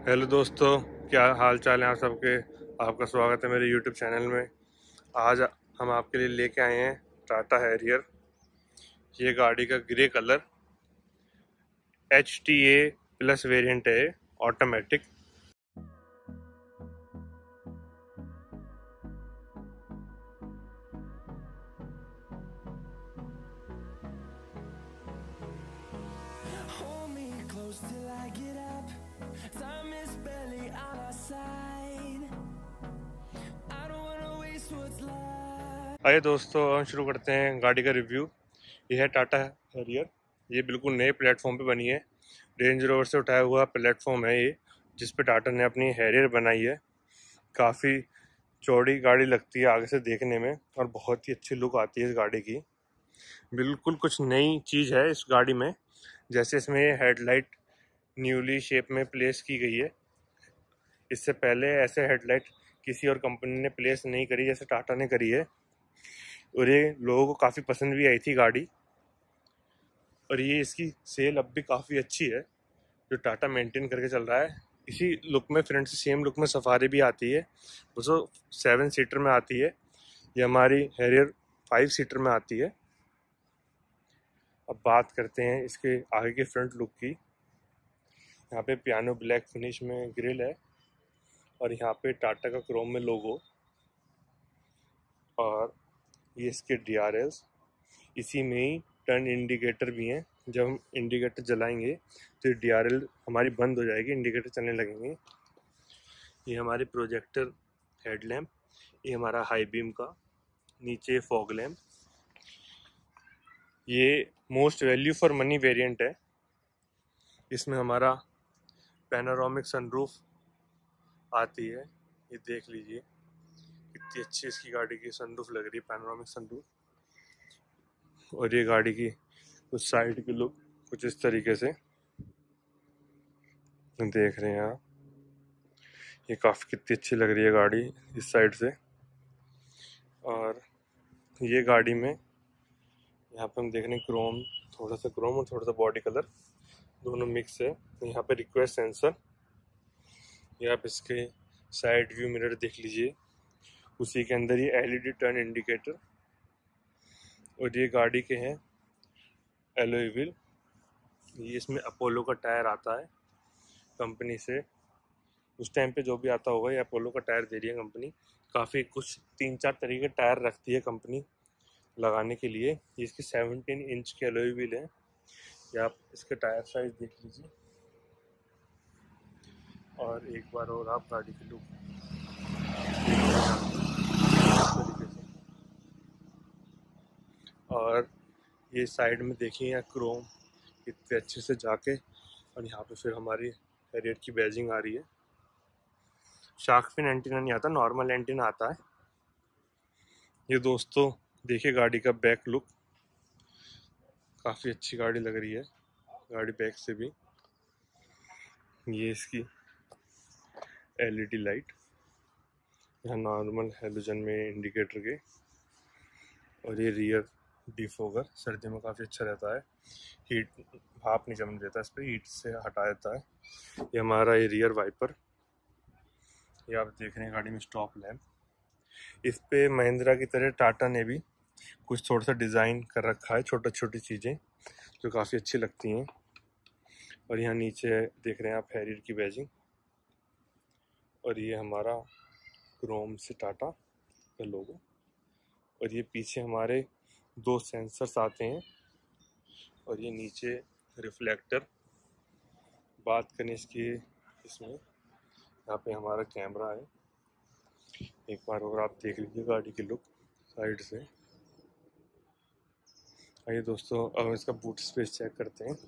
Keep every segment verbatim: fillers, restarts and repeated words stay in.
Hello दोस्तों, क्या हाल चाल है आप सबके। आपका स्वागत है मेरे यूट्यूब चैनल में। आज हम आपके लिए लेके आए हैं टाटा हैरियर। ये गाड़ी का grey colour H T A plus variant है, automatic. Hold me close till I get up. Time is barely on our side. I don't wanna waste what's left. आइए दोस्तों, हम शुरू करते हैं गाड़ी का रिव्यू। ये है टाटा हैरियर। ये बिल्कुल नए प्लेटफॉर्म पे बनी है। रेंज रोवर से उठाया हुआ प्लेटफॉर्म है ये, जिस पे टाटा ने अपनी हैरियर बनाई है। काफ़ी चौड़ी गाड़ी लगती है आगे से देखने में, और बहुत ही अच्छी लुक आती है इस गाड़ी की। बिल्कुल कुछ नई चीज़ है इस गाड़ी में। जैसे इसमें हेडलाइट न्यूली शेप में प्लेस की गई है। इससे पहले ऐसे हेडलाइट किसी और कंपनी ने प्लेस नहीं करी जैसे टाटा ने करी है, और ये लोगों को काफ़ी पसंद भी आई थी गाड़ी। और ये इसकी सेल अब भी काफ़ी अच्छी है, जो टाटा मेंटेन करके चल रहा है। इसी लुक में, फ्रंट से सेम लुक में सफारी भी आती है। वो सेवन सीटर में आती है। ये हमारी हैरियर फाइव सीटर में आती है। अब बात करते हैं इसके आगे के फ्रंट लुक की। यहाँ पे पियानो ब्लैक फिनिश में ग्रिल है, और यहाँ पे टाटा का क्रोम में लोगो, और ये इसके डी आर एल्स। इसी में ही टर्न इंडिकेटर भी हैं। जब हम इंडिकेटर जलाएंगे तो डी आर एल हमारी बंद हो जाएगी, इंडिकेटर चलने लगेंगे। ये हमारे प्रोजेक्टर हेडलैम्प, ये हमारा हाई बीम का, नीचे फॉग लैम्प। ये most value for money variant है। इसमें हमारा पैनोरामिक सनरूफ आती है। ये देख लीजिए कितनी अच्छी इसकी गाड़ी की सनरूफ लग रही है, पैनोरामिक सनरूफ। और ये गाड़ी की कुछ साइड की लुक कुछ इस तरीके से देख रहे हैं आप। ये काफ़ी कितनी अच्छी लग रही है गाड़ी इस साइड से। और ये गाड़ी में यहाँ पे हम देख रहे हैं क्रोम, थोड़ा सा क्रोम और थोड़ा सा बॉडी कलर दोनों मिक्स है। यहाँ पे रिक्वेस्ट सेंसर, ये आप इसके साइड व्यू मिरर देख लीजिए। उसी के अंदर ये L E D turn indicator. और ये गाड़ी के हैं एलॉय व्हील। ये इसमें अपोलो का टायर आता है कंपनी से। उस टाइम पे जो भी आता होगा, ये अपोलो का टायर दे रही है कंपनी। काफ़ी कुछ तीन चार तरीके के टायर रखती है कंपनी लगाने के लिए। ये इसकी सेवनटीन इंच के एलॉय व्हील है। ये आप इसके टायर साइज देख लीजिए। और एक बार और आप गाड़ी की लुक तरीके से। और ये साइड में देखिए यहाँ क्रोम इतने अच्छे से जाके, और यहाँ पे फिर हमारी हैरियर की बैजिंग आ रही है। शार्क फिन एंटीना नहीं आता, नॉर्मल एंटीना आता है। ये दोस्तों देखिए गाड़ी का बैक लुक, काफ़ी अच्छी गाड़ी लग रही है गाड़ी बैक से भी। ये इसकी एल ई डी लाइट, यहाँ नॉर्मल हेलोजन में इंडिकेटर के। और ये रियर डिफोगर सर्दी में काफ़ी अच्छा रहता है, हीट भाप नहीं जमने देता, इस पर हीट से हटा देता है। ये हमारा ये रियर वाइपर। ये आप देख रहे हैं गाड़ी में स्टॉप लैम्प। इस पे महिंद्रा की तरह टाटा ने भी कुछ थोड़ा सा डिज़ाइन कर रखा है, छोटी छोटी चीज़ें जो काफ़ी अच्छी लगती हैं। और यहाँ नीचे देख रहे हैं आप हैरियर की बैजिंग। और ये हमारा क्रोम से टाटा का लोगो। और ये पीछे हमारे दो सेंसर्स आते हैं। और ये नीचे रिफ्लेक्टर। बात करें इसकी, इसमें यहाँ पे हमारा कैमरा है। एक बार और आप देख लीजिए गाड़ी की लुक साइड से। आइए दोस्तों, अब इसका बूट स्पेस चेक करते हैं।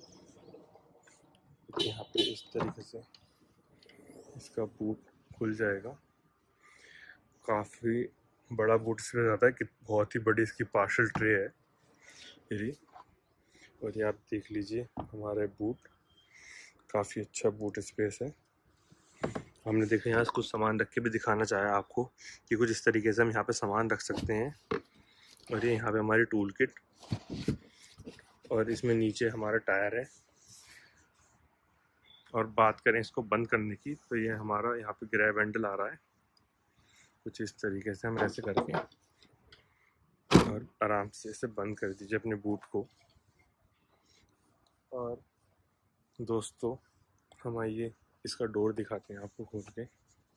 यहाँ पे इस तरीके से इसका बूट खुल जाएगा। काफ़ी बड़ा बूट स्पेस आता है कि बहुत ही बड़ी इसकी पार्शल ट्रे है मेरी। और ये आप देख लीजिए हमारे बूट, काफ़ी अच्छा बूट स्पेस है। हमने देखा यहाँ से कुछ सामान रख के भी दिखाना चाहा आपको कि कुछ इस तरीके से हम यहाँ पे सामान रख सकते हैं। और ये यहाँ पे हमारी टूल किट, और इसमें नीचे हमारा टायर है। और बात करें इसको बंद करने की तो ये हमारा यहाँ पे ग्रैब हैंडल आ रहा है, कुछ इस तरीके से हम ऐसे करके और आराम से इसे बंद कर दीजिए अपने बूट को। और दोस्तों हम आइए इसका डोर दिखाते हैं आपको खोल के।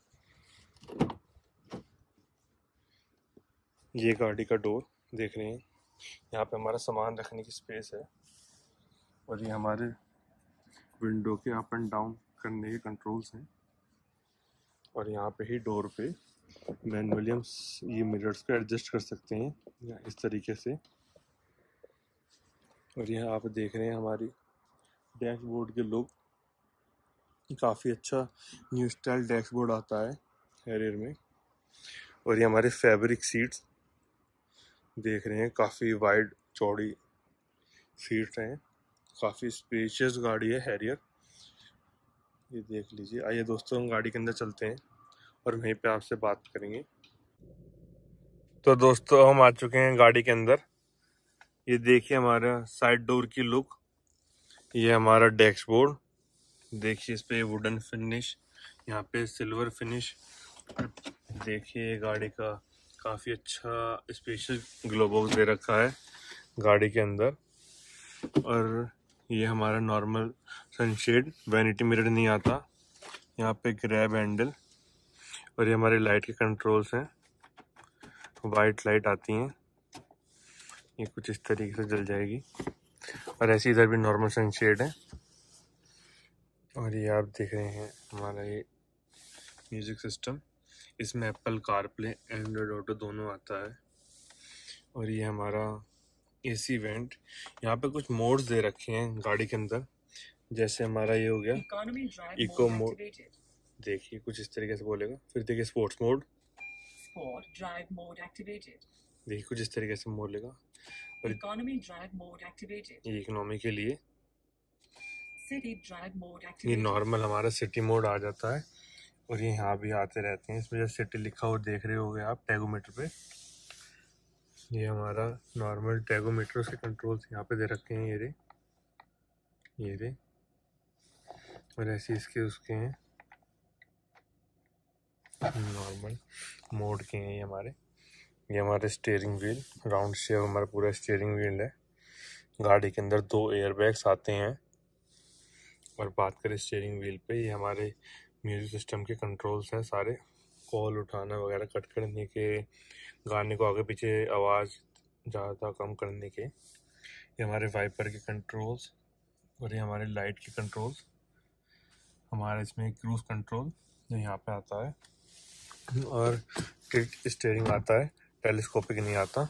ये गाड़ी का डोर देख रहे हैं, यहाँ पे हमारा सामान रखने की स्पेस है और ये हमारे विंडो के अप एंड डाउन करने के कंट्रोल्स हैं। और यहाँ पे ही डोर पे मैनुअली हम ये मिरर्स को एडजस्ट कर सकते हैं या इस तरीके से। और यहाँ आप देख रहे हैं हमारी डैशबोर्ड के लुक, काफ़ी अच्छा न्यू स्टाइल डैशबोर्ड आता है हैरियर में। और ये हमारे फैब्रिक सीट्स देख रहे हैं, काफ़ी वाइड चौड़ी सीट्स हैं, काफ़ी स्पेशियस गाड़ी है हैरियर, ये देख लीजिए। आइए दोस्तों हम गाड़ी के अंदर चलते हैं और वहीं पे आपसे बात करेंगे। तो दोस्तों हम आ चुके हैं गाड़ी के अंदर। ये देखिए हमारा साइड डोर की लुक, ये हमारा डैशबोर्ड देखिए, इस पे वुडन फिनिश, यहाँ पे सिल्वर फिनिश। देखिए गाड़ी का काफ़ी अच्छा स्पेशल ग्लो बॉक्स दे रखा है गाड़ी के अंदर। और ये हमारा नॉर्मल सनशेड, वैनिटी मिरर नहीं आता, यहाँ पे ग्रैब हैंडल। और ये हमारे लाइट के कंट्रोल्स हैं, वाइट लाइट आती हैं, ये कुछ इस तरीके से जल जाएगी। और ऐसे इधर भी नॉर्मल सनशेड है। और ये आप देख रहे हैं हमारा ये म्यूज़िक सिस्टम, इसमें एप्पल कारप्ले एंड्रॉयड ऑटो दोनों आता है। और ये हमारा एसी वेंट, यहाँ पे कुछ मोड्स दे रखे हैं गाड़ी के अंदर, जैसे हमारा ये हो गया इको मोड, देखिए कुछ इस तरीके से बोलेगा। फिर देखिए sports mode, sport drive mode activated, देखिए कुछ इस तरीके से बोलेगा। और इकोनॉमी ड्राइव मोड एक्टिवेटेड, ये इकोनॉमी के लिए। सिटी ड्राइव मोड एक्टिवेटेड, ये नॉर्मल हमारा सिटी मोड आ जाता है। और ये यहाँ भी आते रहते हैं, इसमें जो सिटी लिखा हुआ देख रहे होगे आप टैगोमीटर पे, ये हमारा नॉर्मल टैगोमीटर, उसके कंट्रोल्स यहाँ पे दे रखे हैं, ये रे ये रे। और ऐसे इसके उसके हैं नॉर्मल मोड के हैं ये हमारे। ये हमारे स्टीयरिंग व्हील, राउंड शेप हमारा पूरा स्टीयरिंग व्हील है। गाड़ी के अंदर दो एयर बैग्स आते हैं। और बात करें स्टीयरिंग व्हील पे, ये हमारे म्यूजिक सिस्टम के कंट्रोल्स हैं सारे, कॉल उठाना वगैरह, कट करने के, गाने को आगे पीछे आवाज़ ज़्यादा कम करने के। ये हमारे वाइपर के कंट्रोल्स और ये हमारे लाइट के कंट्रोल्स। हमारा इसमें क्रूज कंट्रोल जो यहाँ पे आता है, और टिल्ट स्टीयरिंग आता है, टेलीस्कोपिक नहीं आता।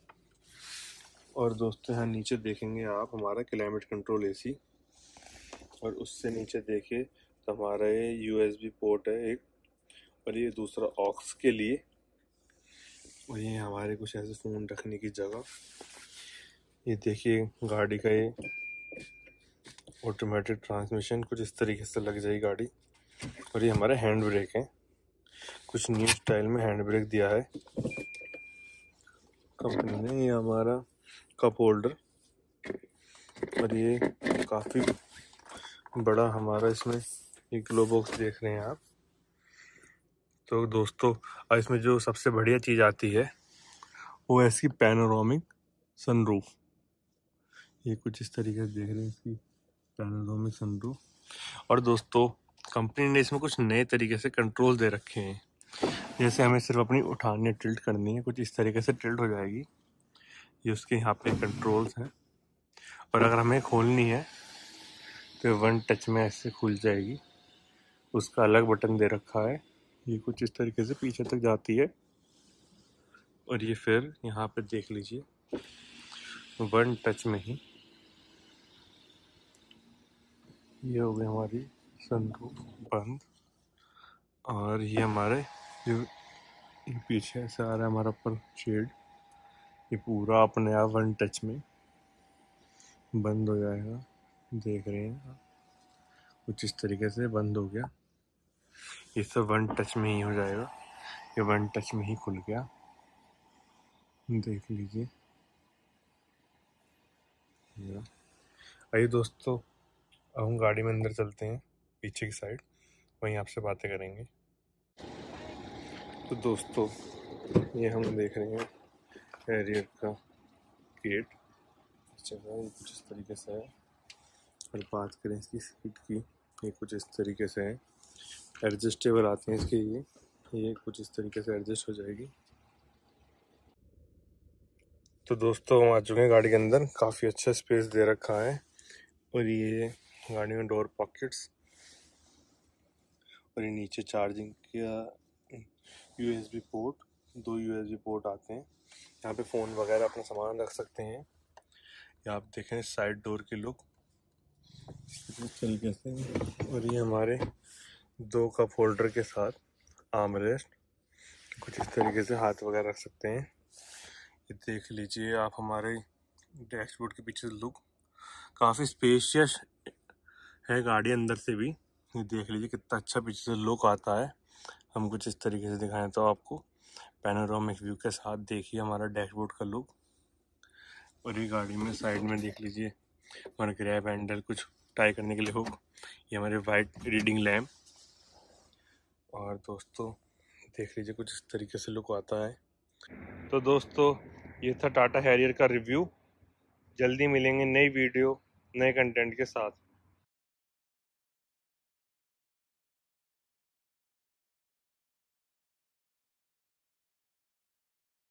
और दोस्तों यहाँ नीचे देखेंगे आप हमारा क्लाइमेट कंट्रोल एसी, और उससे नीचे देखिए तो हमारा ये यूएसबी पोर्ट है एक, और ये दूसरा ऑक्स के लिए। और ये हमारे कुछ ऐसे फ़ोन रखने की जगह। ये देखिए गाड़ी का ये ऑटोमेटिक ट्रांसमिशन कुछ इस तरीके से लग जाएगी गाड़ी। और ये हमारे हैंड ब्रेक है, कुछ न्यू स्टाइल में हैंड ब्रेक दिया है कंपनी ने। ये हमारा कप होल्डर, और ये काफ़ी बड़ा हमारा इसमें एक ग्लो बॉक्स देख रहे हैं आप। तो दोस्तों अब इसमें जो सबसे बढ़िया चीज़ आती है वो है इसकी पैनोरामिक सनरूफ। ये कुछ इस तरीके से देख रहे हैं इसकी पैनोरामिक सनरूफ। और दोस्तों कंपनी ने इसमें कुछ नए तरीके से कंट्रोल दे रखे हैं, जैसे हमें सिर्फ अपनी उठाने टिल्ट करनी है, कुछ इस तरीके से टिल्ट हो जाएगी, ये उसके यहाँ पे कंट्रोल्स हैं। और अगर हमें खोलनी है तो वन टच में ऐसे खुल जाएगी, उसका अलग बटन दे रखा है, ये कुछ इस तरीके से पीछे तक जाती है। और ये फिर यहाँ पे देख लीजिए वन टच में ही ये हो गई हमारी सनरूफ बंद। और ये हमारे जो ये पीछे से आ रहा है हमारा पर शेड, ये पूरा अपने आप वन टच में बंद हो जाएगा, देख रहे हैं कुछ इस तरीके से बंद हो गया। ये सब वन टच में ही हो जाएगा, ये वन टच में ही खुल गया, देख लीजिए। आइए दोस्तों अब हम गाड़ी में अंदर चलते हैं पीछे की साइड, वहीं आपसे बातें करेंगे। तो दोस्तों ये हम देख रहे हैं हैरियर का गेट, जगह ये कुछ इस तरीके से है। और बात करें इसकी सीट की, ये कुछ इस तरीके से है, एडजस्टेबल आते हैं इसके, ये ये कुछ इस तरीके से एडजस्ट हो जाएगी। तो दोस्तों हम आ चुके हैं गाड़ी के अंदर, काफ़ी अच्छा स्पेस दे रखा है। और ये गाड़ी में डोर पॉकेट्स, और ये नीचे चार्जिंग का यूएसबी पोर्ट, दो यूएसबी पोर्ट आते हैं। यहाँ पे फ़ोन वगैरह अपना सामान रख सकते हैं। या आप देखें साइड डोर की लुक इस तरीके से। और ये हमारे दो कप होल्डर के साथ आर्म रेस्ट, कुछ इस तरीके से हाथ वगैरह रख सकते हैं। ये देख लीजिए आप हमारे डैशबोर्ड के पीछे लुक, काफ़ी स्पेशियस है गाड़ी अंदर से भी। ये देख लीजिए कितना अच्छा पीछे से लुक आता है। हम कुछ इस तरीके से दिखाएं तो आपको पैनोरामिक व्यू के साथ देखिए हमारा डैशबोर्ड का लुक। और ये गाड़ी में साइड में देख लीजिए हमारा ग्रैब हैंडल, कुछ टाई करने के लिए हुक, ये हमारे वाइट रीडिंग लैम्प। और दोस्तों देख लीजिए कुछ इस तरीके से लुक आता है। तो दोस्तों ये था टाटा हैरियर का रिव्यू। जल्दी मिलेंगे नई वीडियो नए कंटेंट के साथ।